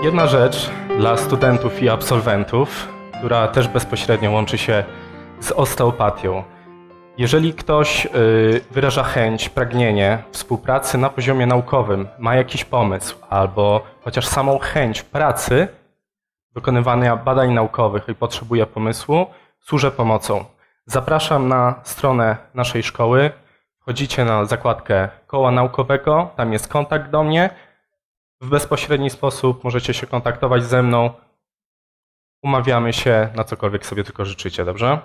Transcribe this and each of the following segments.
Jedna rzecz dla studentów i absolwentów, która też bezpośrednio łączy się z osteopatią. Jeżeli ktoś wyraża chęć, pragnienie współpracy na poziomie naukowym, ma jakiś pomysł albo chociaż samą chęć pracy, wykonywania badań naukowych i potrzebuje pomysłu, służę pomocą. Zapraszam na stronę naszej szkoły, wchodzicie na zakładkę koła naukowego, tam jest kontakt do mnie. W bezpośredni sposób możecie się kontaktować ze mną. Umawiamy się na cokolwiek sobie tylko życzycie, dobrze?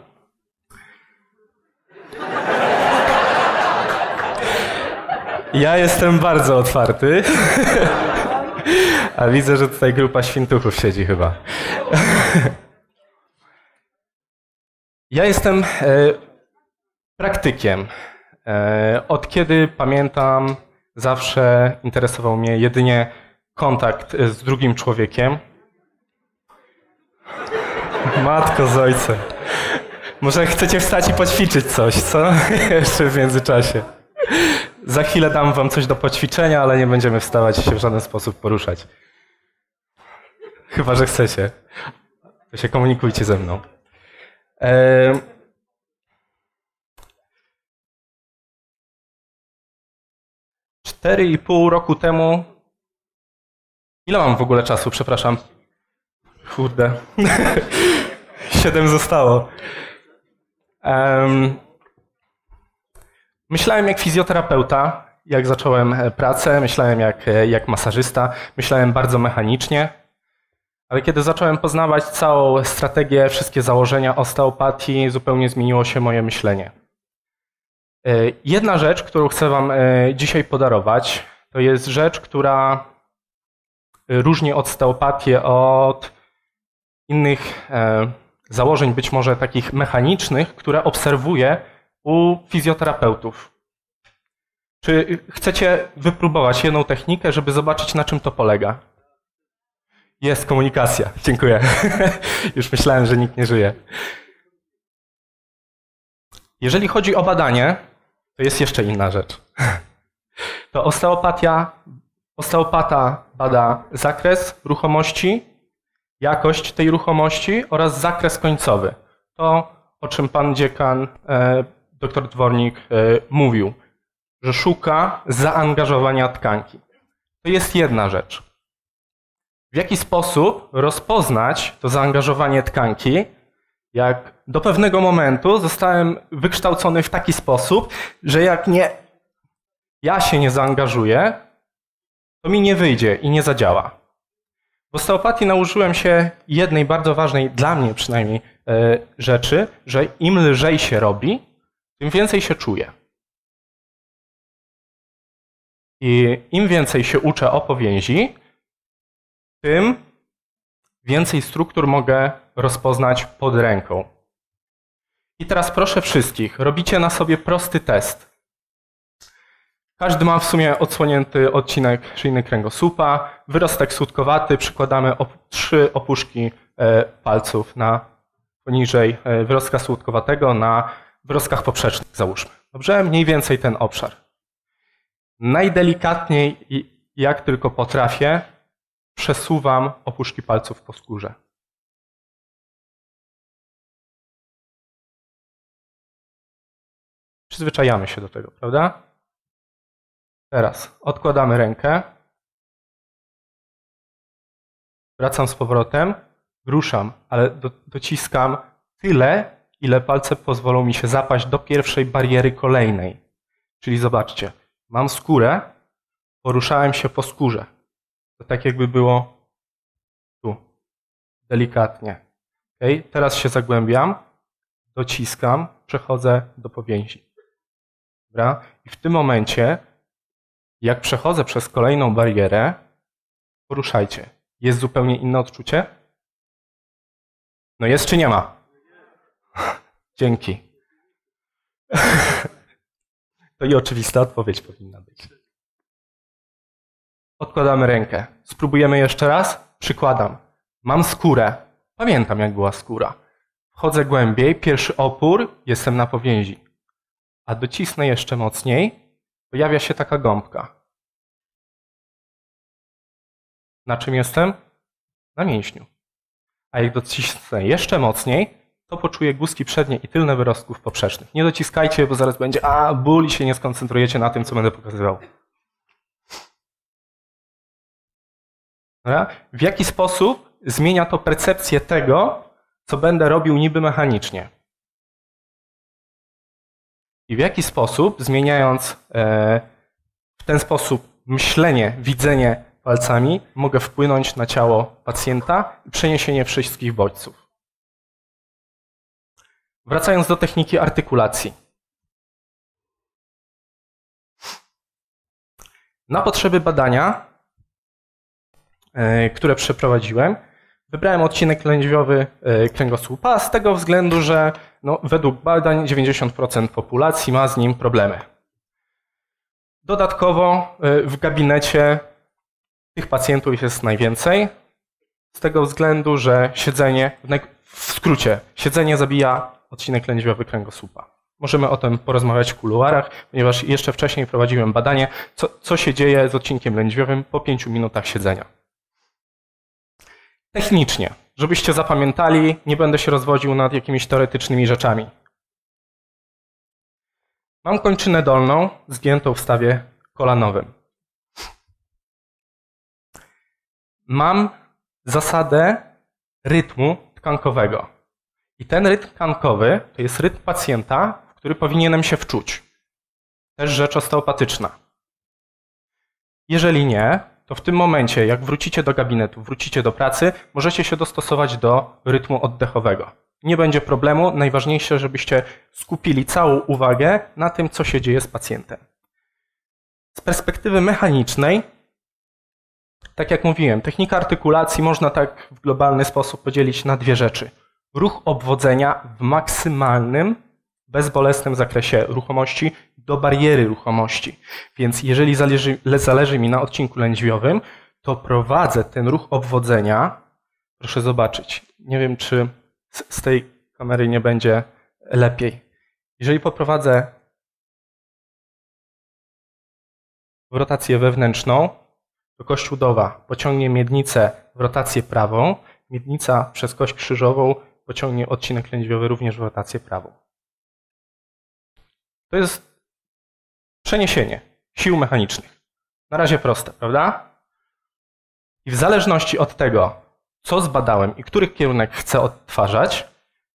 Ja jestem bardzo otwarty. A widzę, że tutaj grupa świntuchów siedzi chyba. Ja jestem praktykiem. Od kiedy pamiętam, zawsze interesował mnie jedynie kontakt z drugim człowiekiem. Matko z ojcem. Może chcecie wstać i poćwiczyć coś, co? Jeszcze w międzyczasie. Za chwilę dam wam coś do poćwiczenia, ale nie będziemy wstawać i się w żaden sposób poruszać. Chyba że chcecie. To się komunikujcie ze mną. 4,5 roku temu... Ile mam w ogóle czasu? Przepraszam. Kurde. 7 zostało. Myślałem jak fizjoterapeuta, jak zacząłem pracę, myślałem jak masażysta, myślałem bardzo mechanicznie, ale kiedy zacząłem poznawać całą strategię, wszystkie założenia osteopatii, zupełnie zmieniło się moje myślenie. Jedna rzecz, którą chcę wam dzisiaj podarować, to jest rzecz, która różni osteopatię od innych założeń, być może takich mechanicznych, które obserwuję u fizjoterapeutów. Czy chcecie wypróbować jedną technikę, żeby zobaczyć, na czym to polega? Jest komunikacja. Dziękuję. Już myślałem, że nikt nie żyje. Jeżeli chodzi o badanie, to jest jeszcze inna rzecz. To osteopata bada zakres ruchomości, jakość tej ruchomości oraz zakres końcowy. To, o czym pan dziekan, dr Dwornik mówił, że szuka zaangażowania tkanki. To jest jedna rzecz. W jaki sposób rozpoznać to zaangażowanie tkanki, jak do pewnego momentu zostałem wykształcony w taki sposób, że jak ja się nie zaangażuję, to mi nie wyjdzie i nie zadziała. W osteopatii nauczyłem się jednej bardzo ważnej, dla mnie przynajmniej, rzeczy, że im lżej się robi, tym więcej się czuję. I im więcej się uczę o powięzi, tym więcej struktur mogę rozpoznać pod ręką. I teraz proszę wszystkich, robicie na sobie prosty test. Każdy ma w sumie odsłonięty odcinek szyjny kręgosłupa, wyrostek słupkowaty, przykładamy 3 opuszki palców poniżej wyrostka słupkowatego na wyrostkach poprzecznych, załóżmy. Dobrze? Mniej więcej ten obszar. Najdelikatniej, jak tylko potrafię, przesuwam opuszki palców po skórze. Przyzwyczajamy się do tego, prawda? Teraz odkładamy rękę. Wracam z powrotem, ruszam, ale dociskam tyle, ile palce pozwolą mi się zapaść do pierwszej bariery kolejnej. Czyli zobaczcie, mam skórę, poruszałem się po skórze. To tak jakby było tu, delikatnie. Okay? Teraz się zagłębiam, dociskam, przechodzę do powięzi. Dobra? I w tym momencie, jak przechodzę przez kolejną barierę, poruszajcie. Jest zupełnie inne odczucie? No jest czy nie ma? Dzięki. To i oczywista odpowiedź powinna być. Odkładamy rękę. Spróbujemy jeszcze raz? Przykładam. Mam skórę. Pamiętam, jak była skóra. Wchodzę głębiej, pierwszy opór, jestem na powięzi. A docisnę jeszcze mocniej, pojawia się taka gąbka. Na czym jestem? na mięśniu. A jak docisnę jeszcze mocniej, to poczuję guzki przednie i tylne wyrostków poprzecznych. Nie dociskajcie, bo zaraz będzie ból i się nie skoncentrujecie na tym, co będę pokazywał. Dobra? W jaki sposób zmienia to percepcję tego, co będę robił niby mechanicznie? I w jaki sposób, zmieniając w ten sposób myślenie, widzenie palcami, mogę wpłynąć na ciało pacjenta i przeniesienie wszystkich bodźców. Wracając do techniki artykulacji. Na potrzeby badania, które przeprowadziłem, wybrałem odcinek lędźwiowy kręgosłupa z tego względu, że według badań 90% populacji ma z nim problemy. Dodatkowo w gabinecie tych pacjentów jest najwięcej z tego względu, że siedzenie, w skrócie, siedzenie zabija odcinek lędźwiowy kręgosłupa. Możemy o tym porozmawiać w kuluarach, ponieważ jeszcze wcześniej prowadziłem badanie, co się dzieje z odcinkiem lędźwiowym po 5 minutach siedzenia. Technicznie, żebyście zapamiętali, nie będę się rozwodził nad jakimiś teoretycznymi rzeczami. Mam kończynę dolną zgiętą w stawie kolanowym. Mam zasadę rytmu tkankowego. I ten rytm tkankowy to jest rytm pacjenta, w który powinienem się wczuć. Też rzecz osteopatyczna. Jeżeli nie, to w tym momencie, jak wrócicie do gabinetu, wrócicie do pracy, możecie się dostosować do rytmu oddechowego. Nie będzie problemu. Najważniejsze, żebyście skupili całą uwagę na tym, co się dzieje z pacjentem. Z perspektywy mechanicznej, tak jak mówiłem, technika artykulacji można tak w globalny sposób podzielić na dwie rzeczy. Ruch obwodzenia w maksymalnym, bezbolesnym zakresie ruchomości do bariery ruchomości. Więc jeżeli zależy mi na odcinku lędźwiowym, to prowadzę ten ruch obwodzenia. Proszę zobaczyć. Nie wiem, czy z tej kamery nie będzie lepiej. Jeżeli poprowadzę w rotację wewnętrzną, to kość udowa pociągnie miednicę w rotację prawą, miednica przez kość krzyżową pociągnie odcinek lędźwiowy również w rotację prawą. To jest przeniesienie sił mechanicznych. Na razie proste, prawda? I w zależności od tego, co zbadałem i który kierunek chcę odtwarzać,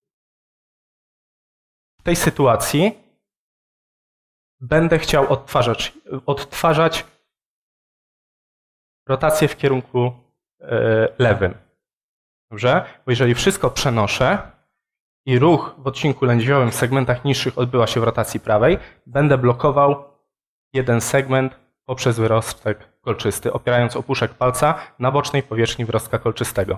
w tej sytuacji będę chciał odtwarzać rotację w kierunku lewym. Dobrze? Bo jeżeli wszystko przenoszę i ruch w odcinku lędźwiowym w segmentach niższych odbywa się w rotacji prawej, będę blokował jeden segment poprzez wyrostek kolczysty, opierając opuszek palca na bocznej powierzchni wyrostka kolczystego.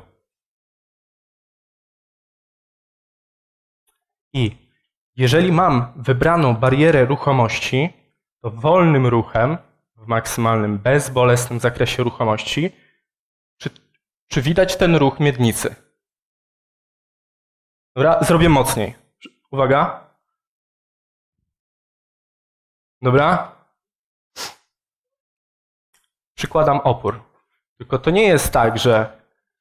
I jeżeli mam wybraną barierę ruchomości, to wolnym ruchem, w maksymalnym, bezbolesnym zakresie ruchomości, czy widać ten ruch miednicy? Dobra, zrobię mocniej. Uwaga. Dobra. Przykładam opór. Tylko to nie jest tak, że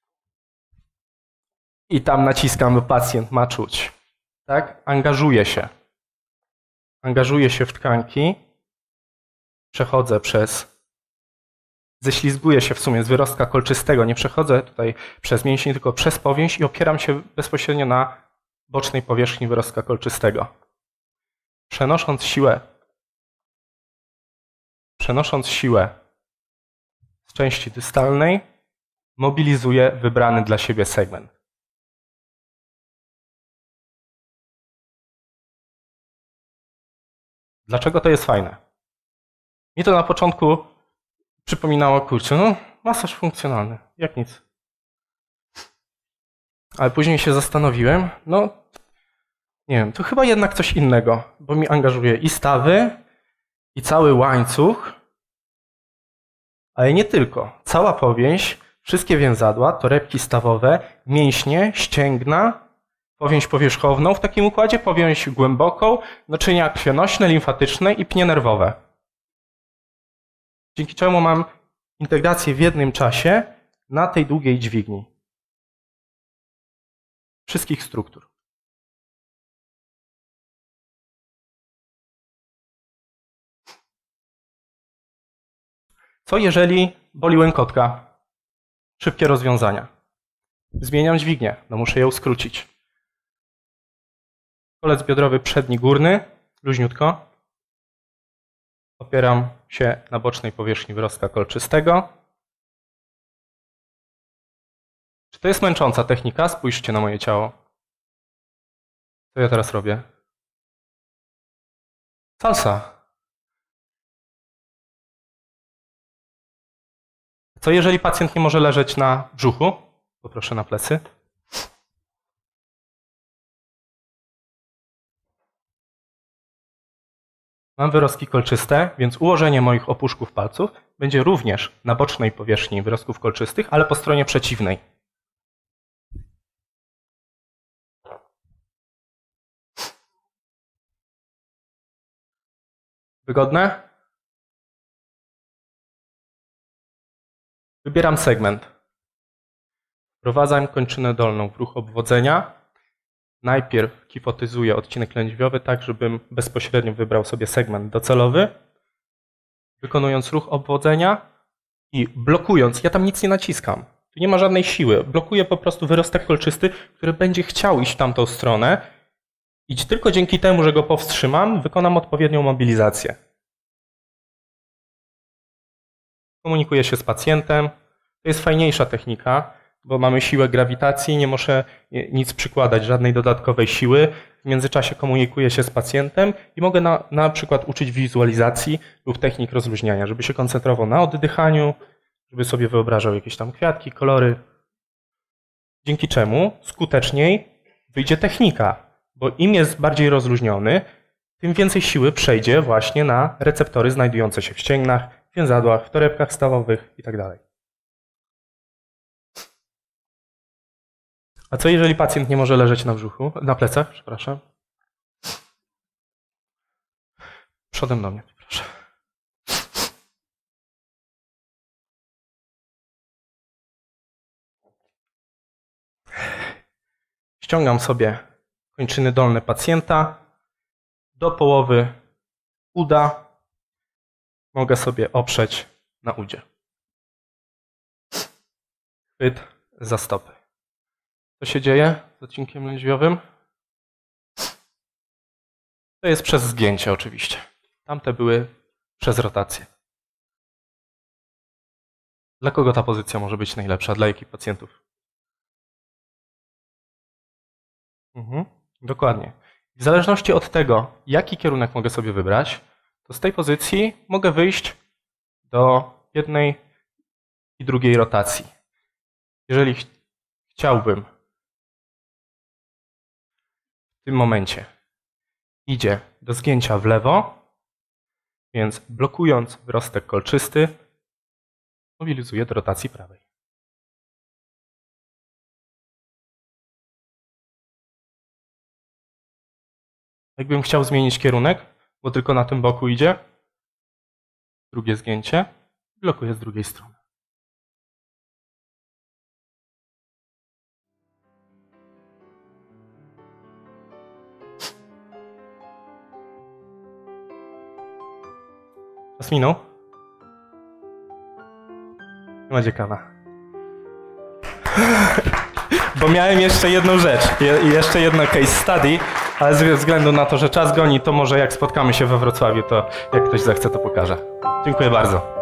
i tam naciskam, bo pacjent ma czuć. Tak? Angażuję się. Angażuję się w tkanki. Przechodzę ześlizguję się w sumie z wyrostka kolczystego. Nie przechodzę tutaj przez mięsień, tylko przez powięź i opieram się bezpośrednio na bocznej powierzchni wyrostka kolczystego. Przenosząc siłę z części dystalnej, mobilizuję wybrany dla siebie segment. Dlaczego to jest fajne? Mi to na początku przypominało, kurczę, masaż funkcjonalny, jak nic. Ale później się zastanowiłem, nie wiem, to chyba jednak coś innego, bo mi angażuje i stawy, i cały łańcuch, ale nie tylko. Cała powięź, wszystkie więzadła, torebki stawowe, mięśnie, ścięgna, powięź powierzchowną w takim układzie, powięź głęboką, naczynia krwionośne, limfatyczne i pnie nerwowe. Dzięki czemu mam integrację w jednym czasie na tej długiej dźwigni. wszystkich struktur. Co jeżeli boli łękotka? Szybkie rozwiązania. Zmieniam dźwignię, no muszę ją skrócić. Kolec biodrowy przedni górny, luźniutko. Opieram się na bocznej powierzchni wyrostka kolczystego. Czy to jest męcząca technika? Spójrzcie na moje ciało. Co ja teraz robię? Salsa. Co jeżeli pacjent nie może leżeć na brzuchu? Poproszę na plecy. Mam wyrostki kolczyste, więc ułożenie moich opuszków palców będzie również na bocznej powierzchni wyrostków kolczystych, ale po stronie przeciwnej. Wygodne? Wybieram segment. Wprowadzam kończynę dolną w ruch obwodzenia. Najpierw kifotyzuję odcinek lędźwiowy tak, żebym bezpośrednio wybrał sobie segment docelowy. Wykonując ruch obwodzenia i blokując, ja tam nic nie naciskam. Tu nie ma żadnej siły. Blokuję po prostu wyrostek kolczysty, który będzie chciał iść w tamtą stronę. I tylko dzięki temu, że go powstrzymam, wykonam odpowiednią mobilizację. Komunikuję się z pacjentem. To jest fajniejsza technika, bo mamy siłę grawitacji, nie muszę nic przykładać, żadnej dodatkowej siły. W międzyczasie komunikuję się z pacjentem i mogę na przykład uczyć wizualizacji lub technik rozluźniania, żeby się koncentrował na oddychaniu, żeby sobie wyobrażał jakieś tam kwiatki, kolory. Dzięki czemu skuteczniej wyjdzie technika, bo im jest bardziej rozluźniony, tym więcej siły przejdzie właśnie na receptory znajdujące się w ścięgnach, w więzadłach, w torebkach stawowych itd. A co jeżeli pacjent nie może leżeć na brzuchu, na plecach, przepraszam? Przodem do mnie, proszę. Ściągam sobie kończyny dolne pacjenta do połowy uda. Mogę sobie oprzeć na udzie. Chwyt za stopy. Co się dzieje z odcinkiem lędźwiowym? To jest przez zgięcie oczywiście. Tamte były przez rotację. Dla kogo ta pozycja może być najlepsza? Dla jakich pacjentów? Dokładnie. W zależności od tego, jaki kierunek mogę sobie wybrać, to z tej pozycji mogę wyjść do jednej i drugiej rotacji. Jeżeli chciałbym w tym momencie idzie do zgięcia w lewo, więc blokując wyrostek kolczysty, mobilizuję do rotacji prawej. Jakbym chciał zmienić kierunek, bo tylko na tym boku idzie, drugie zgięcie, blokuję z drugiej strony. Czas minął? Nie ma dziekana. Bo miałem jeszcze jedną rzecz, jeszcze jedno case study, ale ze względu na to, że czas goni, to może jak spotkamy się we Wrocławiu, to jak ktoś zechce, to pokażę. Dziękuję bardzo.